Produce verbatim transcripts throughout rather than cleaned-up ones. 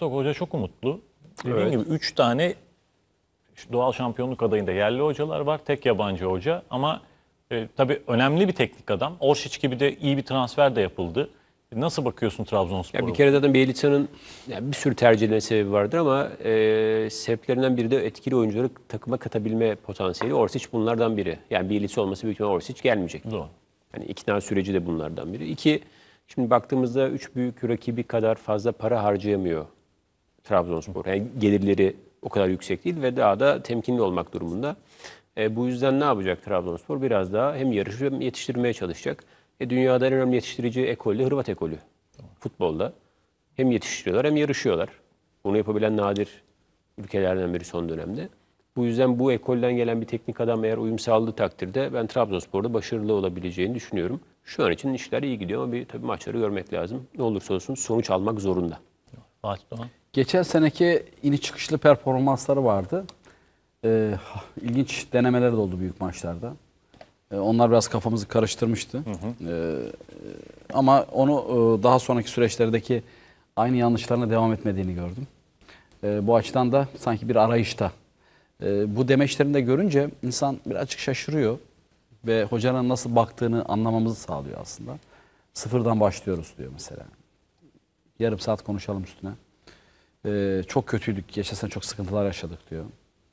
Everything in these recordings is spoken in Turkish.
Ertok Hoca çok umutlu. Dediğim Evet. gibi üç tane doğal şampiyonluk adayında yerli hocalar var. Tek yabancı hoca ama e, tabii önemli bir teknik adam. Orsic gibi de iyi bir transfer de yapıldı. Nasıl bakıyorsun Trabzonspor'a? Ya bir kere zaten Bielitsa'nın yani bir sürü tercih edilme sebebi vardır ama e, sebeplerinden biri de etkili oyuncuları takıma katabilme potansiyeli. Orsic bunlardan biri. Yani Bielitsa olması büyük ihtimalle Orsic gelmeyecek. Doğru. Yani ikna süreci de bunlardan biri. İki, şimdi baktığımızda üç büyük rakibi kadar fazla para harcayamıyor Trabzonspor. Yani gelirleri o kadar yüksek değil ve daha da temkinli olmak durumunda. E, bu yüzden ne yapacak Trabzonspor? Biraz daha hem yarışı hem yetiştirmeye çalışacak. E, dünyada en önemli yetiştirici ekol de Hırvat ekolü. Futbolda. Hem yetiştiriyorlar hem yarışıyorlar. Bunu yapabilen nadir ülkelerden biri son dönemde. Bu yüzden bu ekolden gelen bir teknik adam eğer uyum sağladığı takdirde ben Trabzonspor'da başarılı olabileceğini düşünüyorum. Şu an için işler iyi gidiyor ama bir tabii maçları görmek lazım. Ne olursa olsun sonuç almak zorunda. Fatih Doğan. Geçen seneki iniş çıkışlı performansları vardı. Ee, ilginç denemeler de oldu büyük maçlarda. Ee, onlar biraz kafamızı karıştırmıştı. Hı hı. Ee, ama onu e, daha sonraki süreçlerdeki aynı yanlışlarına devam etmediğini gördüm. Ee, bu açıdan da sanki bir arayışta. Ee, bu demeçlerini de görünce insan birazcık şaşırıyor. Ve hocanın nasıl baktığını anlamamızı sağlıyor aslında. Sıfırdan başlıyoruz diyor mesela. Yarım saat konuşalım üstüne. Ee, çok kötüydük, geçen sene çok sıkıntılar yaşadık diyor.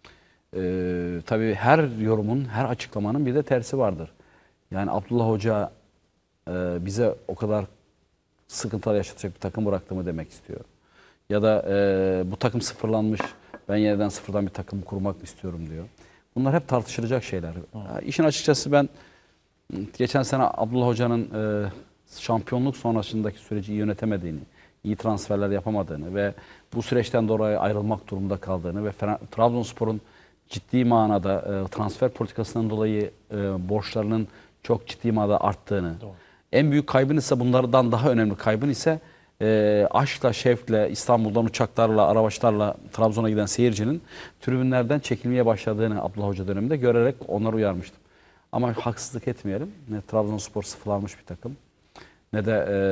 Ee, tabii her yorumun, her açıklamanın bir de tersi vardır. Yani Abdullah Hoca e, bize o kadar sıkıntılar yaşatacak bir takım bıraktı mı demek istiyor. Ya da e, bu takım sıfırlanmış, ben yeniden sıfırdan bir takım kurmak mı istiyorum diyor. Bunlar hep tartışılacak şeyler. Yani işin açıkçası ben geçen sene Abdullah Hoca'nın e, şampiyonluk sonrasındaki süreci iyi yönetemediğini, iyi transferler yapamadığını ve bu süreçten dolayı ayrılmak durumunda kaldığını ve Fener- Trabzonspor'un ciddi manada e, transfer politikasından dolayı e, borçlarının çok ciddi manada arttığını, Doğru. en büyük kaybın ise bunlardan daha önemli kaybın ise e, aşkla, şevkle, İstanbul'dan uçaklarla, araçlarla Trabzon'a giden seyircinin tribünlerden çekilmeye başladığını Abdullah Hoca döneminde görerek onları uyarmıştım. Ama haksızlık etmeyelim. Ne Trabzonspor sıfırlanmış bir takım ne de e,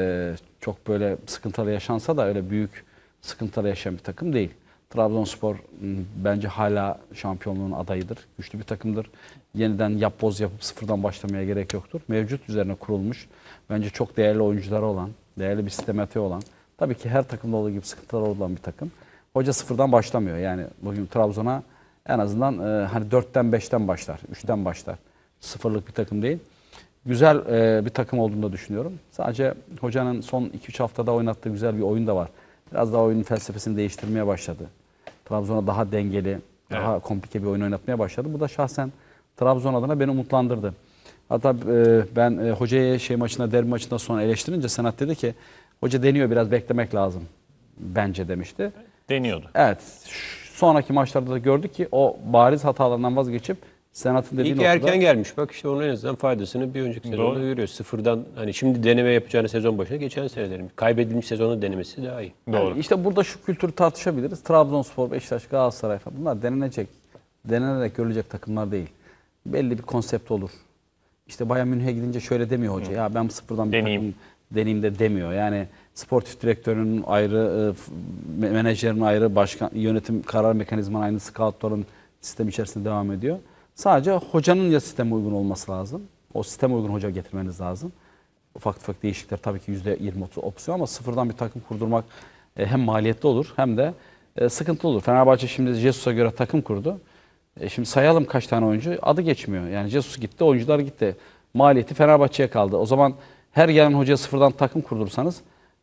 çok böyle sıkıntılar yaşansa da öyle büyük sıkıntılar yaşayan bir takım değil. Trabzonspor m, bence hala şampiyonluğun adayıdır. Güçlü bir takımdır. Yeniden yapboz yapıp sıfırdan başlamaya gerek yoktur. Mevcut üzerine kurulmuş, bence çok değerli oyuncuları olan, değerli bir sistematiği olan, tabii ki her takımda olduğu gibi sıkıntılar olan bir takım. Hoca sıfırdan başlamıyor. Yani bugün Trabzon'a en azından e, hani dörtten beşten başlar, üçten başlar. Sıfırlık bir takım değil. Güzel e, bir takım olduğunu da düşünüyorum. Sadece hocanın son iki üç haftada oynattığı güzel bir oyun da var. Biraz daha oyunun felsefesini değiştirmeye başladı. Trabzon'a daha dengeli, daha evet. komplike bir oyun oynatmaya başladı. Bu da şahsen Trabzon adına beni umutlandırdı. Hatta e, ben e, hocayı şey maçında, derbi maçından sonra eleştirince Senat dedi ki hoca deniyor, biraz beklemek lazım bence demişti. Deniyordu. Evet. Sonraki maçlarda da gördük ki o bariz hatalarından vazgeçip Senat'ın dediği İlk noktada... erken gelmiş. Bak işte onun en azından faydasını bir önceki sezonda görüyoruz. Sıfırdan hani şimdi deneme yapacağını sezon başına geçen senelerin kaybedilmiş sezonu denemesi daha iyi. Doğru. Yani işte burada şu kültürü tartışabiliriz. Trabzonspor, Beşiktaş, Galatasaray falan bunlar denenecek, denenerek görülecek takımlar değil. Belli bir konsept olur. İşte Bayern Münih'e gidince şöyle demiyor hoca. Hı. Ya ben sıfırdan bir deneyim. takım deneyim de demiyor. Yani sportif direktörünün ayrı, menajerin ayrı, başkan, yönetim karar mekanizmanın aynı, scoutların sistem içerisinde devam ediyor. Sadece hocanın ya sisteme uygun olması lazım. O sisteme uygun hoca getirmeniz lazım. Ufak ufak değişiklikler tabii ki yüzde yirmi otuz opsiyon ama sıfırdan bir takım kurdurmak hem maliyetli olur hem de sıkıntılı olur. Fenerbahçe şimdi Jesus'a göre takım kurdu. E şimdi sayalım kaç tane oyuncu, adı geçmiyor. Yani Jesus gitti, oyuncular gitti. Maliyeti Fenerbahçe'ye kaldı. O zaman her gelen hocaya sıfırdan takım kurdursanız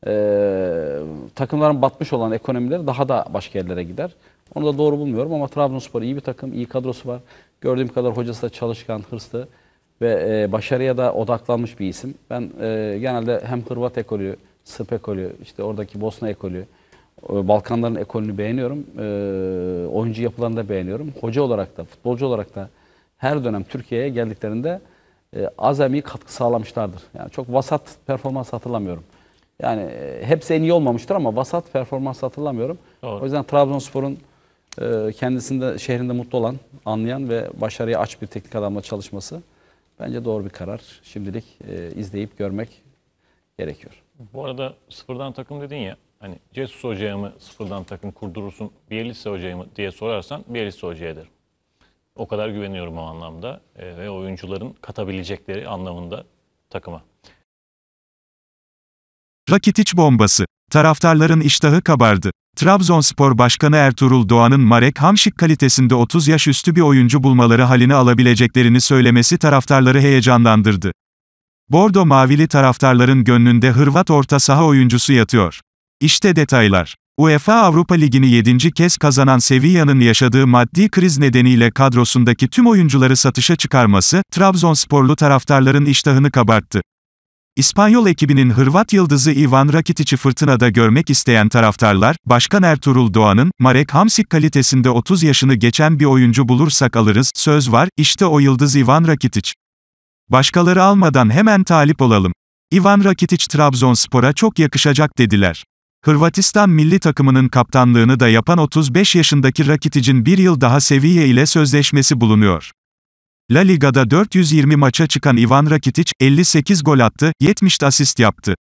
e, takımların batmış olan ekonomileri daha da başka yerlere gider. Onu da doğru bulmuyorum ama Trabzonspor iyi bir takım, iyi kadrosu var. Gördüğüm kadar hocası da çalışkan, hırslı ve e, başarıya da odaklanmış bir isim. Ben e, genelde hem Hırvat ekolü, Sırp ekolü, işte oradaki Bosna ekolü, Balkanların ekolünü beğeniyorum. E, oyuncu yapılarını da beğeniyorum. Hoca olarak da, futbolcu olarak da her dönem Türkiye'ye geldiklerinde e, azami katkı sağlamışlardır. Yani çok vasat performans hatırlamıyorum. Yani e, hepsi en iyi olmamıştır ama vasat performans hatırlamıyorum. Doğru. O yüzden Trabzonspor'un e, kendisinde, şehrinde mutlu olan, anlayan ve başarıya aç bir teknik adamla çalışması bence doğru bir karar. Şimdilik e, izleyip görmek gerekiyor. Bu arada sıfırdan takım dedin ya. Hani Jesus Hoca'ya mı sıfırdan takım kurdurursun, Bielitsa Hoca'ya mı diye sorarsan Bielitsa Hoca'ya derim. O kadar güveniyorum o anlamda e, ve oyuncuların katabilecekleri anlamında takıma. Rakitic bombası. Taraftarların iştahı kabardı. Trabzonspor Başkanı Ertuğrul Doğan'ın Marek Hamšík kalitesinde otuz yaş üstü bir oyuncu bulmaları halini alabileceklerini söylemesi taraftarları heyecanlandırdı. Bordo Mavili taraftarların gönlünde Hırvat orta saha oyuncusu yatıyor. İşte detaylar. UEFA Avrupa Ligi'ni yedinci kez kazanan Sevilla'nın yaşadığı maddi kriz nedeniyle kadrosundaki tüm oyuncuları satışa çıkarması, Trabzonsporlu taraftarların iştahını kabarttı. İspanyol ekibinin Hırvat yıldızı Ivan Rakitic'i fırtınada görmek isteyen taraftarlar, Başkan Ertuğrul Doğan'ın, Marek Hamšík kalitesinde otuz yaşını geçen bir oyuncu bulursak alırız, söz var, işte o yıldız Ivan Rakitic. Başkaları almadan hemen talip olalım. Ivan Rakitic Trabzonspor'a çok yakışacak dediler. Hırvatistan milli takımının kaptanlığını da yapan otuz beş yaşındaki Rakitic'in bir yıl daha Sevilla ile sözleşmesi bulunuyor. La Liga'da dört yüz yirmi maça çıkan Ivan Rakitic, elli sekiz gol attı, yetmiş asist yaptı.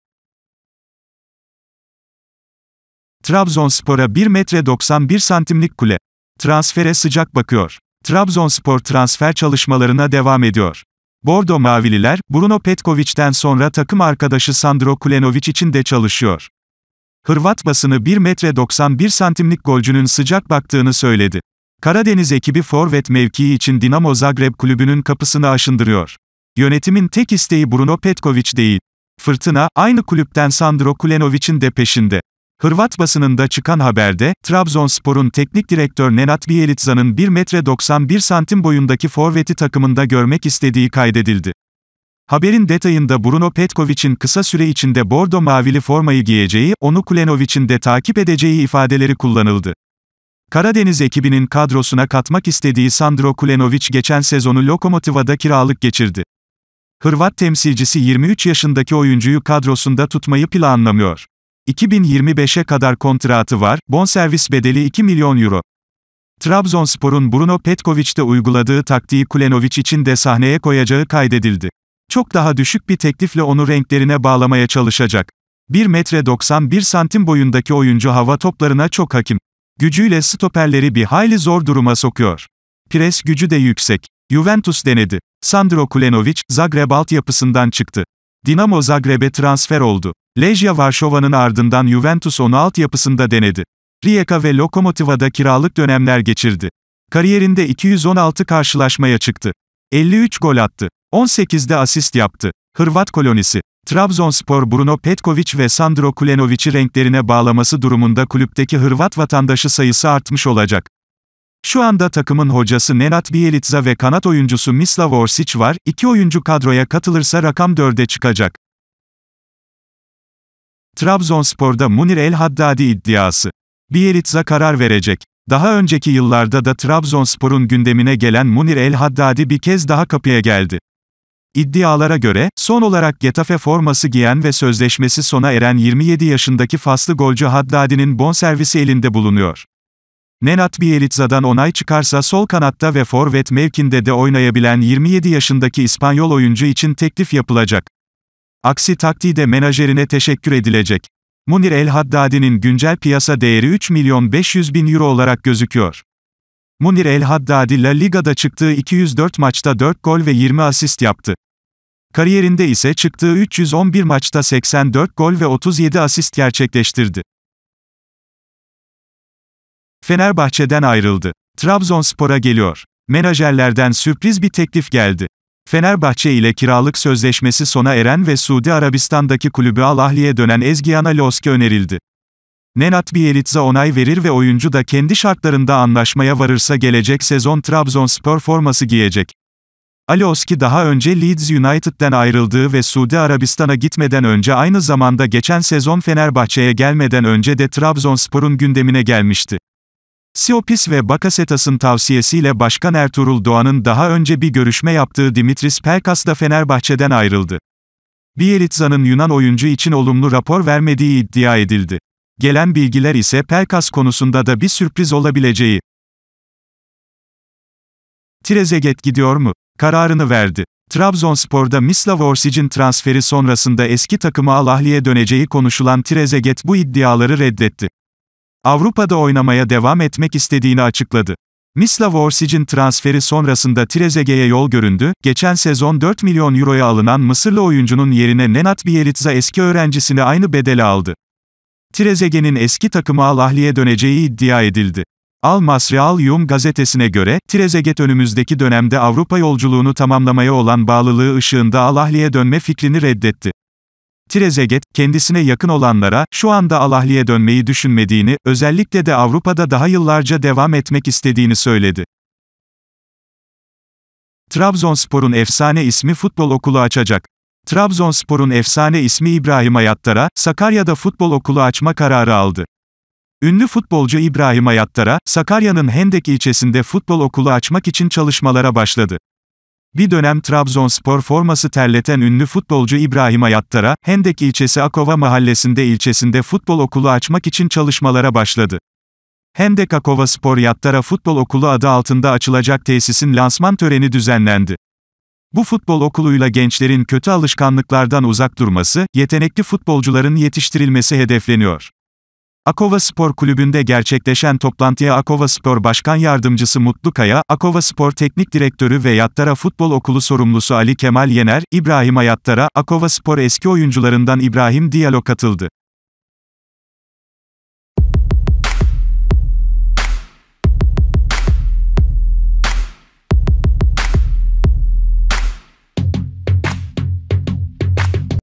Trabzonspor'a bir metre doksan bir santimlik kule. Transfere sıcak bakıyor. Trabzonspor transfer çalışmalarına devam ediyor. Bordo Mavililer, Bruno Petkovic'ten sonra takım arkadaşı Sandro Kulenović için de çalışıyor. Hırvat basını bir metre doksan bir santimlik golcünün sıcak baktığını söyledi. Karadeniz ekibi forvet mevkii için Dinamo Zagreb kulübünün kapısını aşındırıyor. Yönetimin tek isteği Bruno Petković değil. Fırtına, aynı kulüpten Sandro Kulenović'in de peşinde. Hırvat basınında çıkan haberde, Trabzonspor'un teknik direktör Nenad Bielitsa'nın bir metre doksan bir santim boyundaki forveti takımında görmek istediği kaydedildi. Haberin detayında Bruno Petković'in kısa süre içinde bordo mavili formayı giyeceği, onu Kulenović'in de takip edeceği ifadeleri kullanıldı. Karadeniz ekibinin kadrosuna katmak istediği Sandro Kulenović geçen sezonu Lokomotiva'da kiralık geçirdi. Hırvat temsilcisi yirmi üç yaşındaki oyuncuyu kadrosunda tutmayı planlamıyor. iki bin yirmi beşe kadar kontratı var, bonservis bedeli iki milyon euro. Trabzonspor'un Bruno Petković'te uyguladığı taktiği Kulenović için de sahneye koyacağı kaydedildi. Çok daha düşük bir teklifle onu renklerine bağlamaya çalışacak. bir metre doksan bir santim boyundaki oyuncu hava toplarına çok hakim. Gücüyle stoperleri bir hayli zor duruma sokuyor. Pres gücü de yüksek. Juventus denedi. Sandro Kulenović, Zagreb altyapısından çıktı. Dinamo Zagreb'e transfer oldu. Legia Varşova'nın ardından Juventus onu altyapısında denedi. Rijeka ve Lokomotiva'da kiralık dönemler geçirdi. Kariyerinde iki yüz on altı karşılaşmaya çıktı. elli üç gol attı. on sekizde asist yaptı. Hırvat kolonisi. Trabzonspor Bruno Petković ve Sandro Kulenović'i renklerine bağlaması durumunda kulüpteki Hırvat vatandaşı sayısı artmış olacak. Şu anda takımın hocası Nenad Bielitsa ve kanat oyuncusu Mislav Orsic var, iki oyuncu kadroya katılırsa rakam dörde çıkacak. Trabzonspor'da Munir El Haddadi iddiası. Bielitsa karar verecek. Daha önceki yıllarda da Trabzonspor'un gündemine gelen Munir El Haddadi bir kez daha kapıya geldi. İddialara göre, son olarak Getafe forması giyen ve sözleşmesi sona eren yirmi yedi yaşındaki Faslı golcü Haddadi'nin bonservisi elinde bulunuyor. Nenad Bielitsa'dan onay çıkarsa sol kanatta ve forvet mevkinde de oynayabilen yirmi yedi yaşındaki İspanyol oyuncu için teklif yapılacak. Aksi takdirde menajerine teşekkür edilecek. Munir El Haddadi'nin güncel piyasa değeri üç milyon beş yüz bin euro olarak gözüküyor. Munir El Haddadi La Liga'da çıktığı iki yüz dört maçta dört gol ve yirmi asist yaptı. Kariyerinde ise çıktığı üç yüz on bir maçta seksen dört gol ve otuz yedi asist gerçekleştirdi. Fenerbahçe'den ayrıldı. Trabzonspor'a geliyor. Menajerlerden sürpriz bir teklif geldi. Fenerbahçe ile kiralık sözleşmesi sona eren ve Suudi Arabistan'daki kulübü Al Ahli'ye dönen Ezgian Alioski önerildi. Nenad Bielitsa onay verir ve oyuncu da kendi şartlarında anlaşmaya varırsa gelecek sezon Trabzonspor forması giyecek. Alioski daha önce Leeds United'den ayrıldığı ve Suudi Arabistan'a gitmeden önce aynı zamanda geçen sezon Fenerbahçe'ye gelmeden önce de Trabzonspor'un gündemine gelmişti. Siopis ve Bakasetas'ın tavsiyesiyle Başkan Ertuğrul Doğan'ın daha önce bir görüşme yaptığı Dimitris Pelkas da Fenerbahçe'den ayrıldı. Bielitsa'nın Yunan oyuncu için olumlu rapor vermediği iddia edildi. Gelen bilgiler ise Pelkas konusunda da bir sürpriz olabileceği. Trezeguet gidiyor mu? Kararını verdi. Trabzonspor'da Mislav Orsic'in transferi sonrasında eski takıma Al Ahli'ye döneceği konuşulan Trezeguet bu iddiaları reddetti. Avrupa'da oynamaya devam etmek istediğini açıkladı. Mislav Orsic'in transferi sonrasında Trezeguet'e yol göründü. Geçen sezon dört milyon euroya alınan Mısırlı oyuncunun yerine Nenad Bielitsa eski öğrencisini aynı bedele aldı. Trezeguet'in eski takıma Al Ahli'ye döneceği iddia edildi. Al Masri Al Yum gazetesine göre, Trezeguet önümüzdeki dönemde Avrupa yolculuğunu tamamlamaya olan bağlılığı ışığında Al Ahli'ye dönme fikrini reddetti. Trezeguet, kendisine yakın olanlara, şu anda Al Ahli'ye dönmeyi düşünmediğini, özellikle de Avrupa'da daha yıllarca devam etmek istediğini söyledi. Trabzonspor'un efsane ismi futbol okulu açacak. Trabzonspor'un efsane ismi İbrahim Ayattara, Sakarya'da futbol okulu açma kararı aldı. Ünlü futbolcu İbrahim Ayattara, Sakarya'nın Hendek ilçesinde futbol okulu açmak için çalışmalara başladı. Bir dönem Trabzonspor forması terleten ünlü futbolcu İbrahim Ayattara, Hendek ilçesi Akova mahallesinde ilçesinde futbol okulu açmak için çalışmalara başladı. Hendek Akova Spor Yattara Futbol Okulu adı altında açılacak tesisin lansman töreni düzenlendi. Bu futbol okuluyla gençlerin kötü alışkanlıklardan uzak durması, yetenekli futbolcuların yetiştirilmesi hedefleniyor. Akova Spor Kulübü'nde gerçekleşen toplantıya Akova Spor Başkan Yardımcısı Mutlu Kaya, Akova Spor Teknik Direktörü ve Yattara Futbol Okulu sorumlusu Ali Kemal Yener, İbrahim Ayattara, Akova Spor eski oyuncularından İbrahim Diallo katıldı.